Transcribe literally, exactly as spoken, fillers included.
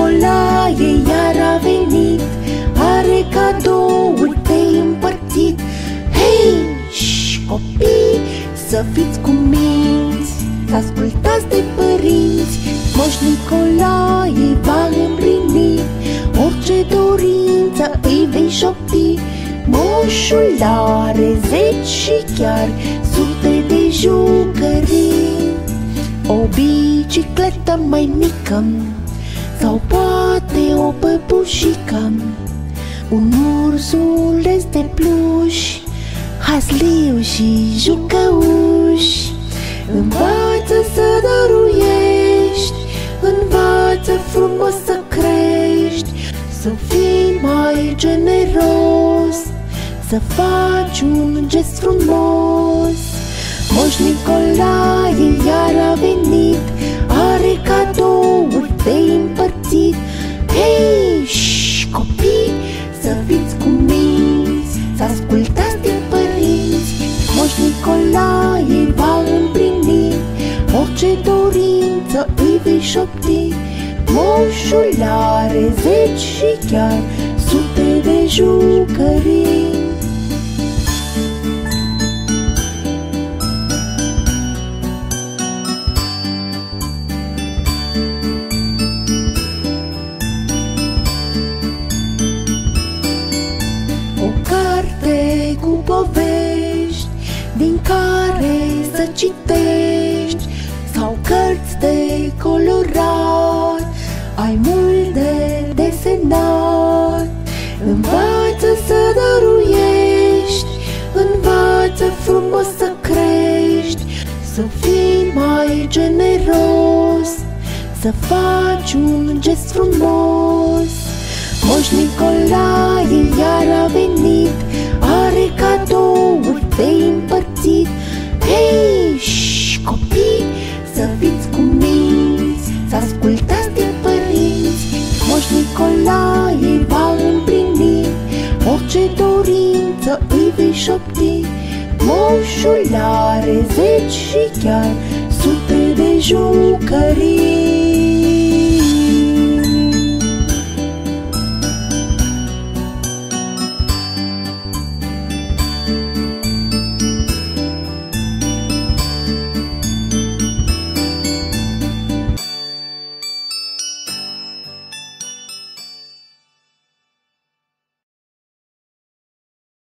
Nicolae iar a venit, are cadouri de împărțit. Hei, ș, copii, să fiți cuminți, să ascultați de părinți. Moș Nicolae va împlini orice dorință îi vei șopti. Moșul are zeci și chiar sute de jucării, o bicicletă mai mică sau poate o păpușică, un ursuleț de pluș, hasliu și jucăuș. Învață să dăruiești, învață frumos să crești, să fii mai generos, să faci un gest frumos. Moș Nicolae iar a venit, are cadouri de împărțit. Hei, ș, copii, să fiți cuminți, să ascultați de părinți. Moș Nicolae va împlini orice dorință îi vei șopti. Moșul are zeci și chiar sute de jucării. O carte cu povești din care să citești, sau cărți de colorat, ai mult de desenat. Învață să dăruiești, învață frumos să crești, să fii mai generos, să faci un gest frumos. Moș Nicolae iar a venit, are cadouri de împărțit. Hei, ș, copii, să fiți cuminți, să ascultați de părinți. Moș Nicolae va împlini orice dorință îi vei șopti. Moșul are zeci și chiar sute de jucării.